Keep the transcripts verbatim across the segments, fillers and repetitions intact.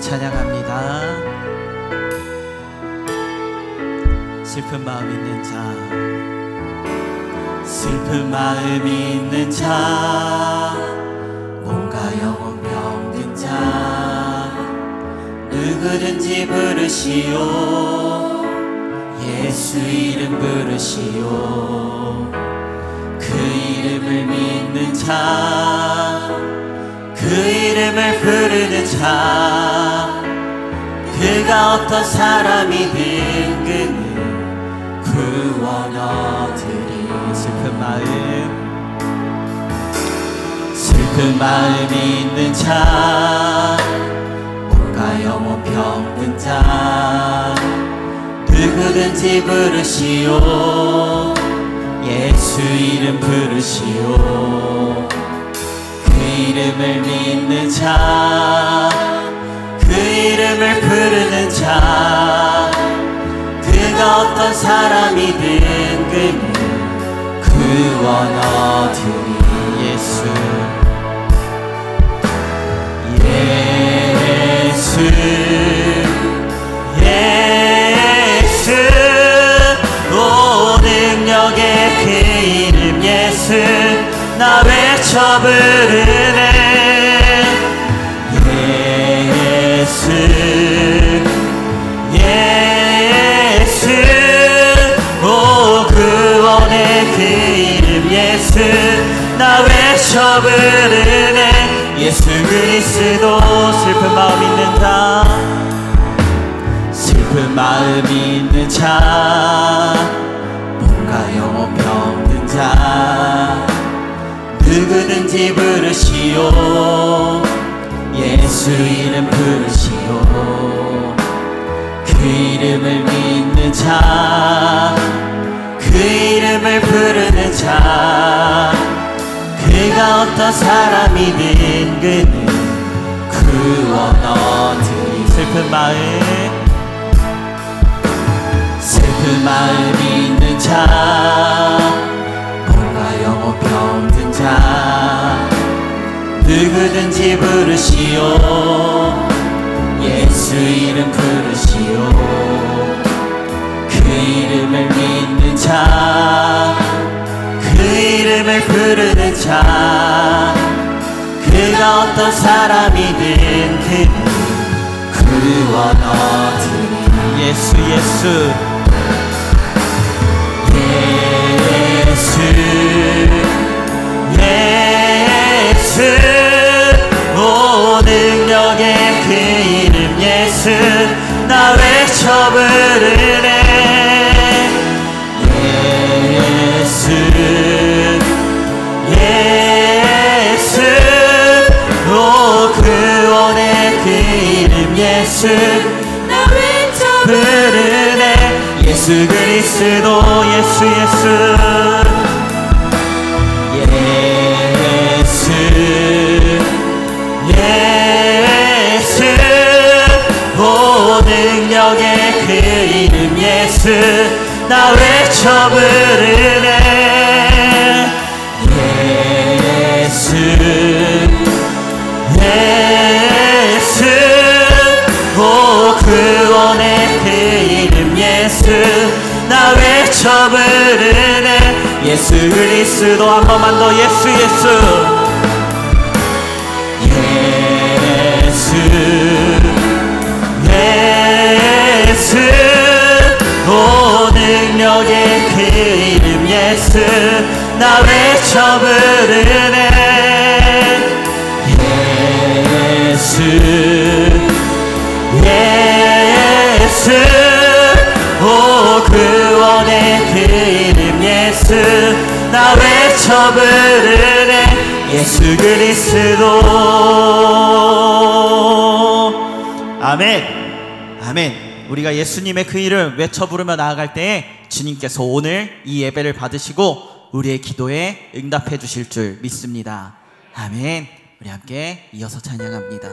찬양합니다. 슬픈 마음 있는 자, 슬픈 마음 있는 자, 몸과 영혼 병든 자, 누구든지 부르시오. 예수 이름 부르시오. 그 이름을 믿는 자, 그 이름을 부르는 자, 그가 어떤 사람이든 그는 구원 얻으리. 슬픈 마음, 슬픈 마음 있는 자, 몸과 영혼 병든 자, 누구든지 부르시오. 예수 이름 부르시오. 그 이름을 믿는 자, 그 이름을 부르는 자, 그가 어떤 사람이든 그는 구원 얻으리. 예수 예수 예수, 오 능력의 그 이름 예수, 나 외쳐 부르네. 예수 예수, 오 구원의 그 이름 예수, 나 외쳐 부르네. 예수 그리스도. 슬픈 마음 있는 자, 슬픈 마음 있는 자, 몸과 영혼 병든 자, 누구든지 부르시오. 예수 이름 부르시오. 그 이름을 믿는 자, 그 이름을 부르는 자, 그가 어떤 사람이든 그는 구원 얻으리. 슬픈 마음, 슬픈 마음 있는 자, 몸과 영혼 병든 자, 누구든지 부르시오. 예수 이름 부르시오. 그 이름을 믿는 자, 그 이름을 부르는 자, 그가 어떤 사람이든 그는 구원 얻으리. 예수 예수 예수 예수, 오 능력의 그 이름 예수, 나 외쳐 부르네. 예수 예수, 오 구원의 그 이름 예수, 나 외쳐 부르네. 예수 그리스도. 예수 예수 예수 예수, 오 능력의 그 이름 예수, 나 외쳐 부르네. 예수 예수, 오 구원의 그 이름 예수, 나 외쳐 부르네. 예수 그리스도. 한 번만 더. 예수 예수 예수 예수, 오 능력의 그 이름 예수, 나 외쳐 부르네. 예수 예수, 오 구원의 그 이름 예수, 나 외쳐 부르네. 예수 그리스도. 아멘 아멘. 우리가 예수님의 그 이름 외쳐 부르며 나아갈 때에 주님께서 오늘 이 예배를 받으시고 우리의 기도에 응답해 주실 줄 믿습니다. 아멘. 우리 함께 이어서 찬양합니다.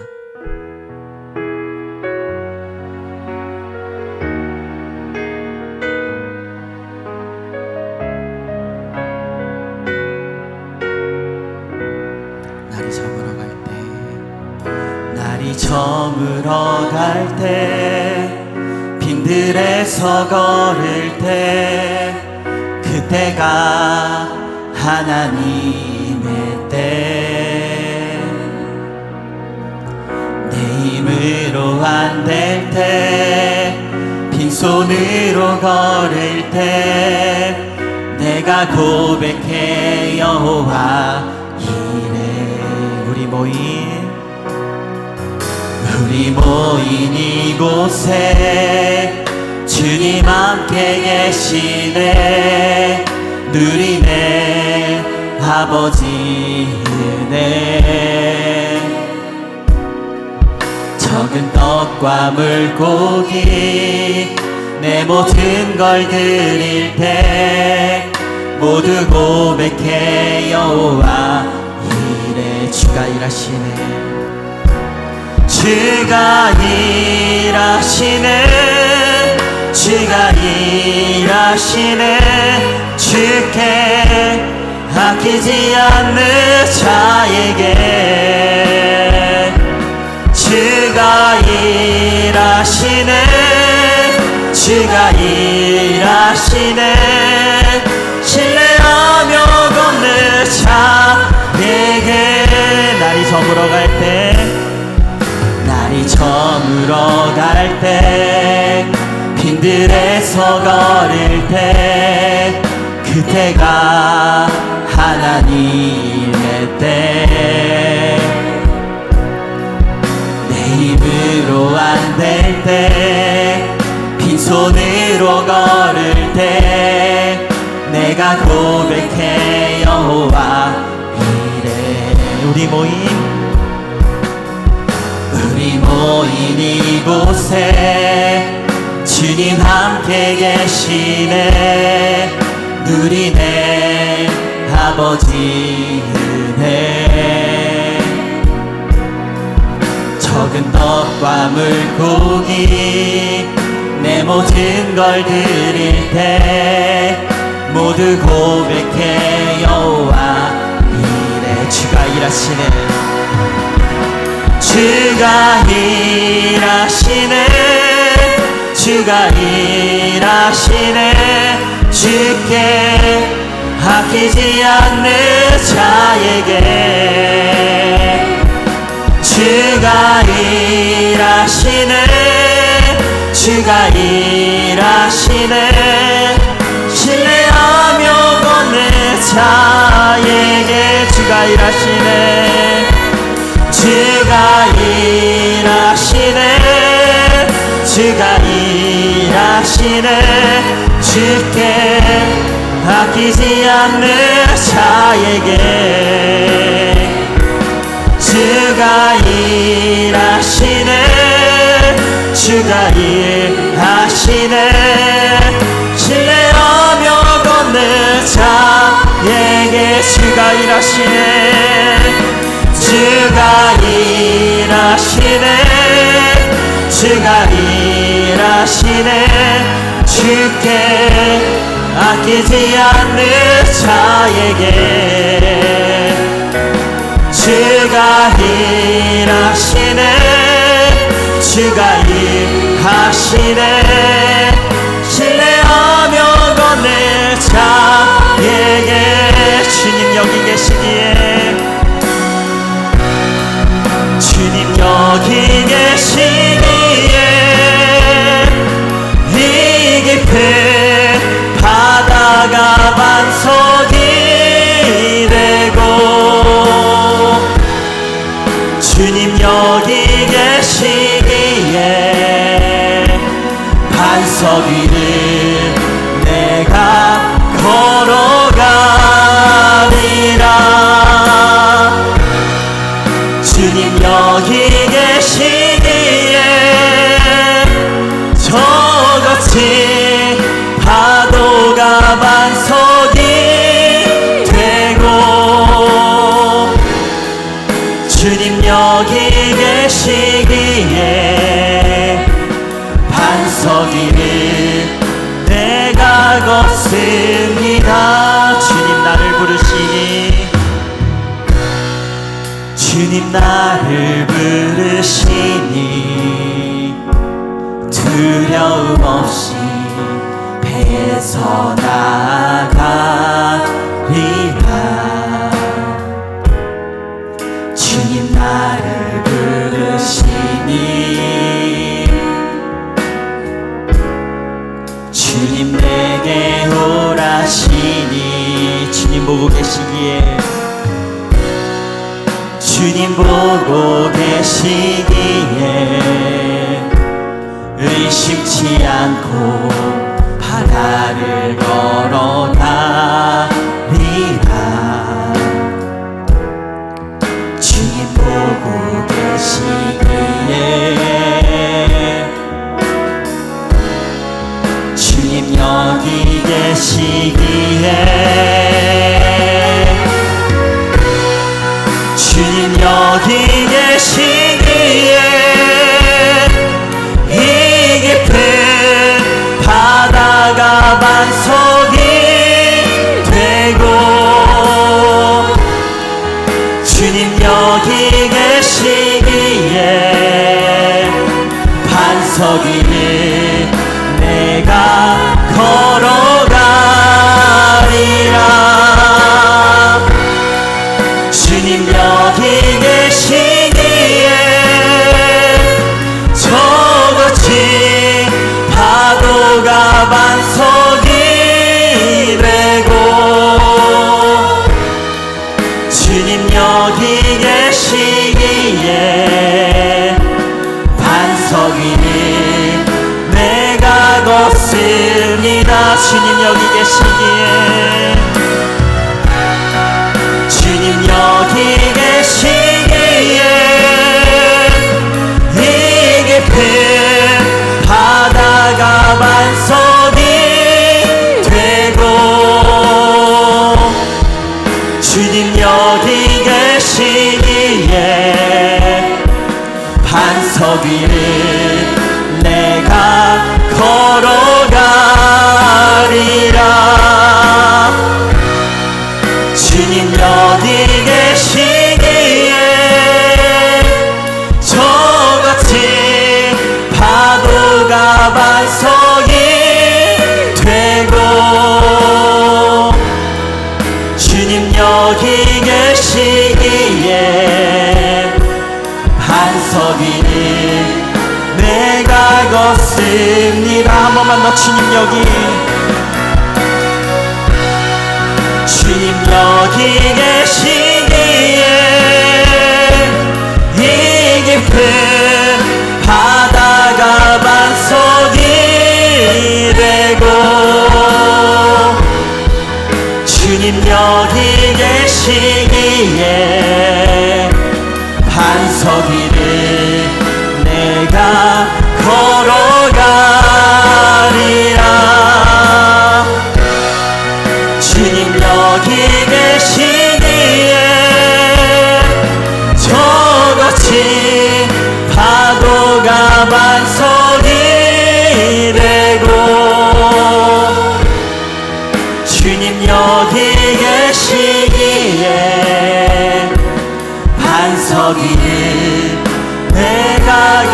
날이 저물어 갈 때, 날이 날이 저물어 갈 때 빈들에서 걸을 때 그때가 하나님의 때 내 힘으로 안 될 때 빈손으로 걸을 때 내가 고백해 여호와 이래 우리 모인 우리 모인 이곳에 주님 함께 계시네 누리네 아버지 은혜 적은 떡과 물고기 내 모든 걸 드릴 때 모두 고백해 여호와 이래 주가 일하시네 주가 일하시네 주가 일하시네 주께 아끼지 않는 자에게 주가 일하시네 주가 일하시네 신뢰하며 걷는 자에게 날이 저물어 갈 때 날이 저물어 갈 때 빈들에서 걸을 때 그때가 하나님의 때 내 힘으로 안 될 때 빈손으로 걸을 때 내가 고백해 여호와 이래 우리 모인 우리 모인 이곳에 주님 함께 계시네 누리네 아버지 은혜 적은 떡과 물고기 내 모든 걸 드릴 때 모두 고백해 여호와 이래 주가 일하시네 주가 일하시네 주가 일하시네 주께 아끼지 않는 자에게 주가 일하시네 주가 일하시네 신뢰하며 걷는 자에게 주가 일하시네 주가 일하시네 주가 일하시네 주께 아끼지 않는 자에게 주가 일하시네 주가 일하시네 신뢰하며 걷는 자에게 주가 일하시네 주가 일하시네 주가 일하시네 주께 아끼지 않는 자에게 주가 일하시네 주가 일하시네 신뢰하며 걷는 자에게 주님 여기 계시기에 주님 여기 계시기에 이 깊은 바다가 반석이 되고 주님 여기 계시기에 반석 위를 내가 걸어가리라 주님 여기 계시기에 저같이 파도가 반석이 되고 주님 여기 계시기에 반석 위를 내가 걷습니다 주님 나를 부르시니 주님 나를 부르시니 없이 배에서 나아가리라. 주님 나를 부르시니 주님 내게 오라시니 주님 보고 계시기에 주님 보고 계시기에 의심치 않고 바다를 걸어가리라. 주님 보고 계시기에 주님 여기 계시기에 주님 여기 계시기에 이 깊은 바다가 반석이 되고 주님 여기 계시기에 반석이를 내가 걸어가리라. 주님 여기 계시기에 저같이 파도가 반석이 되고 주님 여기 계시기에 반석이를 내가 걷습니다. 주님 여기 계시기에 주님 여기 계시기에 이 깊은 바다가 반석이 되고 주님 여기 계시기에 반석 위를 내가 걸어가리라. 주님 여기 계시기에 저같이 파도가 반석이 되고 주님 여기 계시기에 반석 위를 내가 걷습니다. 한 번만 더 주님 여기 주님 여기 계시기에 이 깊은 바다가 반석이 되고 주님 여기 계시기에 반석 위를 내가 걸어가리라. 주님 여기 계시기에 저같이 파도가 반석이 되고 주님 여기 계시기에 반석 위를 내가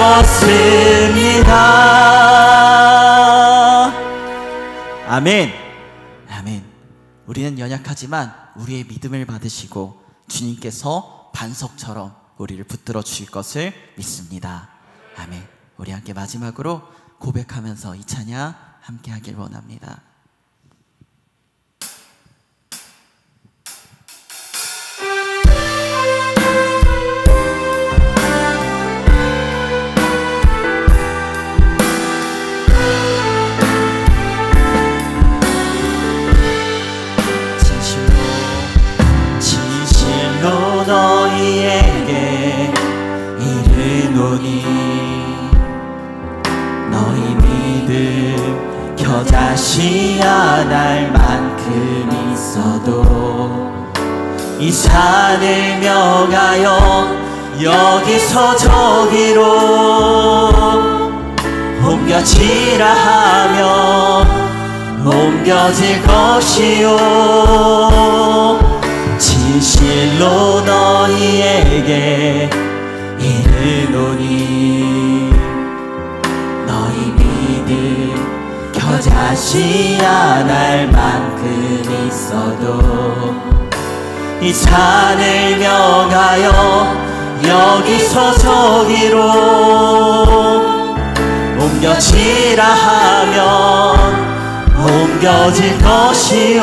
걷습니다. 아멘. 아멘. 우리는 연약하지만 우리의 믿음을 받으시고 주님께서 반석처럼 우리를 붙들어 주실 것을 믿습니다. 아멘. 우리 함께 마지막으로 고백하면서 이 찬양 함께 하길 원합니다. 너희에게 이르노니 너희 믿음 겨자씨 안할 만큼 있어도 이 산을 명하여 여기서 저기로 옮겨지라 하면 옮겨질 것이요 진실로 너희에게 이르노니 너희 믿음 있어도 이 산을 명하여 여기서 저기로 옮겨지라 하면 옮겨질 것이요.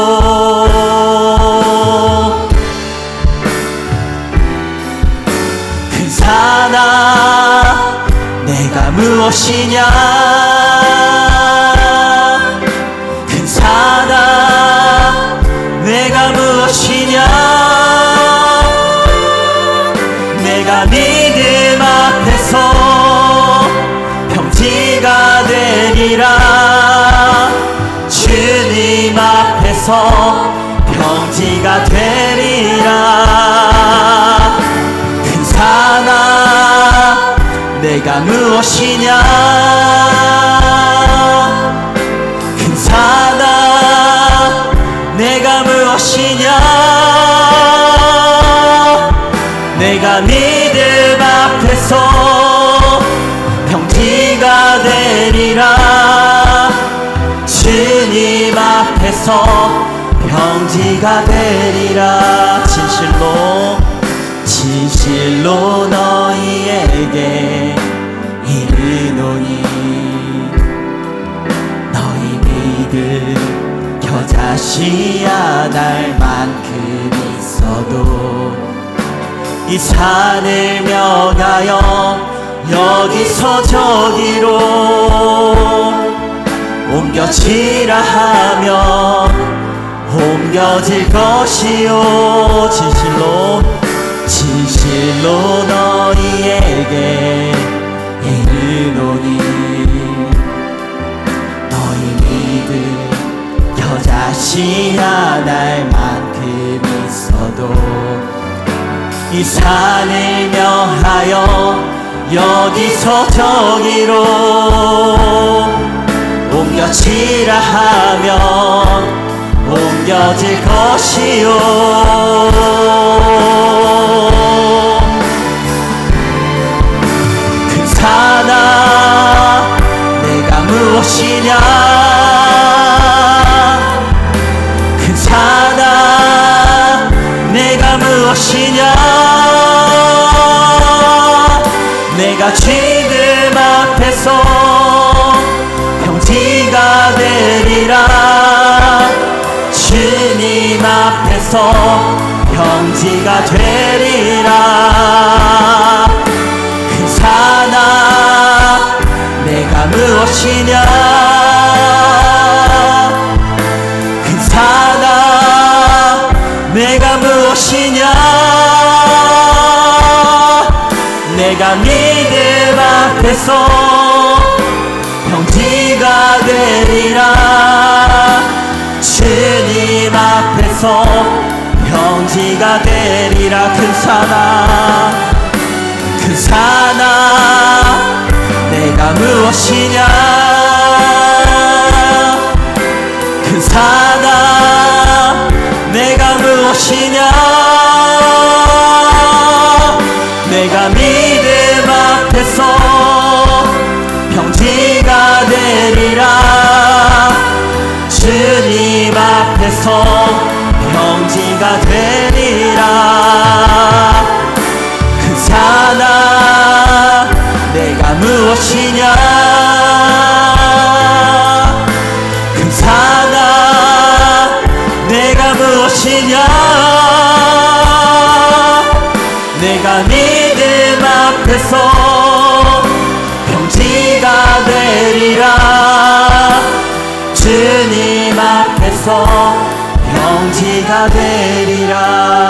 큰 산아 내가 무엇이냐, 큰 산아 내가 무엇이냐, 내가 믿음 앞에서 평지가 되리라. 주님 앞에서 평지가 되리라. 큰 산아 내가 무엇이냐, 큰 산아 내가 무엇이냐, 내가 믿음 앞에서 평지가 되리라. 주님 앞에서 평지가 되리라. 진실로 진실로 너희에게 이르노니 너희 믿음 겨자씨 하나만큼 있어도 이 산을 명하여 여기서 저기로 옮겨지라 하면 옮겨질 것이요. 진실로 진실로 너희에게 이르노니 너희 믿음 겨자씨 하나만큼 있어도 이 산을 명하여 여기서 저기로 옮겨지라 하면 옮겨질 것이요. 큰 산아 내가 무엇이냐, 큰 산아 내가 무엇이냐, 내가 지금 앞에서 평지가 되리라. 주님 앞에서 평지가 되리라. 큰 산아 내가 무엇이냐, 큰 산아 내가 무엇이냐, 내가 믿음 앞에서 평지가 되리라. 주님 앞에서 평지가 되리라. 큰 산아 큰 산아 내가 무엇이냐, 큰 산아 내가 무엇이냐, 내가 믿음 앞에서 평지가 되리라. 주님 앞에서 평지가 되리라. 큰 산아 내가 무엇이냐, 큰 산아 내가 무엇이냐, 내가 믿음 앞에서 평지가 되리라. 주님 앞에서 평지가 되리라.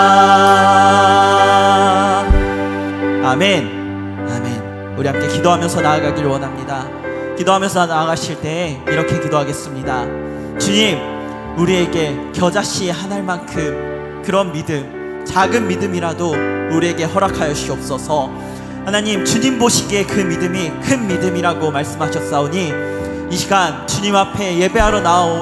아멘. 아멘. 우리 함께 기도하면서 나아가길 원합니다. 기도하면서 나아가실 때 이렇게 기도하겠습니다. 주님, 우리에게 겨자씨 한 알만큼 그런 믿음, 작은 믿음이라도 우리에게 허락하여 주옵소서. 하나님, 주님 보시기에 그 믿음이 큰 믿음이라고 말씀하셨사오니 이 시간 주님 앞에 예배하러 나오,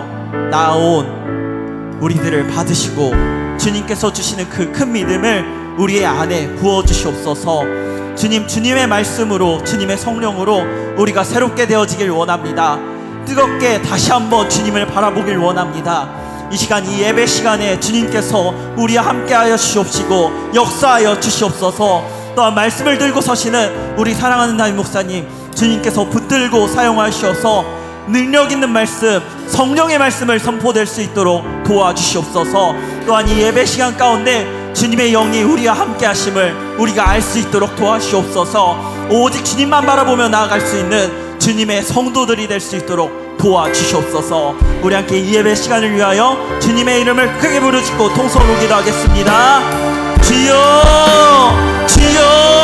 나온 우리들을 받으시고 주님께서 주시는 그 큰 믿음을 우리의 안에 부어주시옵소서. 주님, 주님의 말씀으로, 주님의 성령으로 우리가 새롭게 되어지길 원합니다. 뜨겁게 다시 한번 주님을 바라보길 원합니다. 이 시간 이 예배 시간에 주님께서 우리와 함께하여 주시옵시고 역사하여 주시옵소서. 또한 말씀을 들고 서시는 우리 사랑하는 담임 목사님 주님께서 붙들고 사용하셔서 능력 있는 말씀, 성령의 말씀을 선포될 수 있도록 도와주시옵소서. 또한 이 예배 시간 가운데 주님의 영이 우리와 함께 하심을 우리가 알 수 있도록 도와주시옵소서. 오직 주님만 바라보며 나아갈 수 있는 주님의 성도들이 될 수 있도록 도와주시옵소서. 우리 함께 이 예배 시간을 위하여 주님의 이름을 크게 부르짖고 통성으로 기도하겠습니다. 주여, 주여,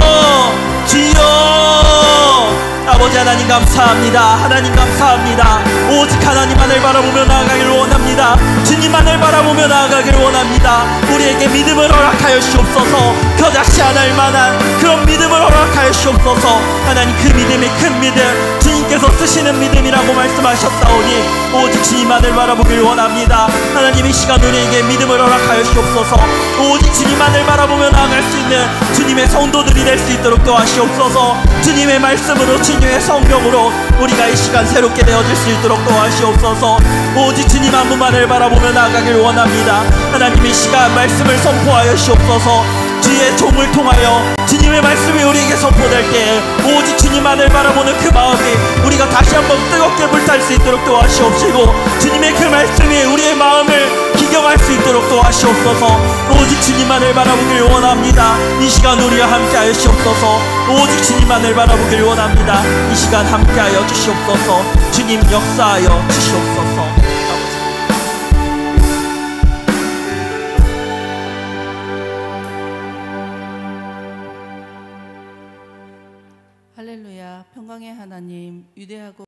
주여. 아버지 하나님 감사합니다. 하나님 감사합니다. 오직 하나님만을 바라보며 나아가기를 원합니다. 주님만을 바라보며 나아가기를 원합니다. 우리에게 믿음을 허락하여 주옵소서. 겨자씨 않을 만한 그런 믿음을 허락하여 주옵소서. 하나님 그 믿음이 큰 믿음, 주님께서 쓰시는 믿음이라고 말씀하셨사오니 오직 주님만을 바라보기를 원합니다. 하나님 이 시간 우리에게 믿음을 허락하여 주옵소서. 오직 주님만을 바라보며 나아갈 수 있는 주님의 성도들이 될 수 있도록 도와주시옵소서. 주님의 말씀으로 주님의 성령으로 우리가 이 시간 새롭게 되어질 수 있도록 도와주시옵소서. 오직 주님 한 분만을 바라보며 나아가길 원합니다. 하나님 이 시간 말씀을 선포하여 주옵소서. 주의 종을 통하여 주님의 말씀이 우리에게 선포될 때 오직 주님만을 바라보는 그 마음이 우리가 다시 한번 뜨겁게 불탈 수 있도록 도와주시옵시고 주님의 그 말씀이 우리의 마음을 기경할 수 있도록 도와주시옵소서. 오직 주님만을 바라보길 원합니다. 이 시간 우리와 함께하여 주시옵소서. 오직 주님만을 바라보길 원합니다. 이 시간 함께하여 주시옵소서. 주님 역사하여 주시옵소서. 할렐루야. 평강의 하나님, 위대하고